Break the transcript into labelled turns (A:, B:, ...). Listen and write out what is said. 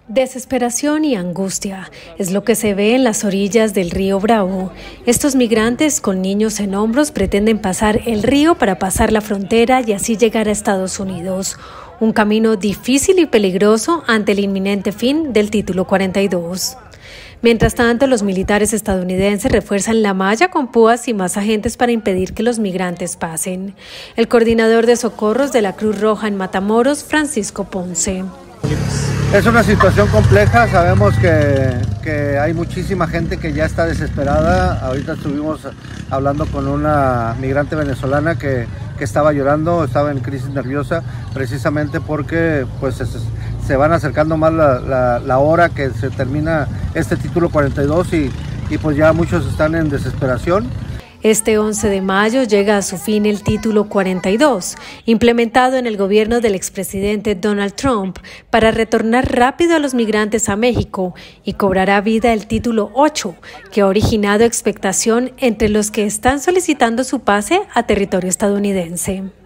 A: Desesperación y angustia es lo que se ve en las orillas del río Bravo. Estos migrantes con niños en hombros pretenden pasar el río para pasar la frontera y así llegar a Estados Unidos. Un camino difícil y peligroso ante el inminente fin del Título 42. Mientras tanto, los militares estadounidenses refuerzan la malla con púas y más agentes para impedir que los migrantes pasen. El coordinador de socorros de la Cruz Roja en Matamoros, Francisco Ponce.
B: Es una situación compleja, sabemos que hay muchísima gente que ya está desesperada. Ahorita estuvimos hablando con una migrante venezolana que estaba llorando, estaba en crisis nerviosa, precisamente porque pues se van acercando más la hora que se termina este Título 42 y pues ya muchos están en desesperación.
A: Este 11 de mayo llega a su fin el Título 42, implementado en el gobierno del expresidente Donald Trump para retornar rápido a los migrantes a México, y cobrará vida el Título 8, que ha originado expectación entre los que están solicitando su pase a territorio estadounidense.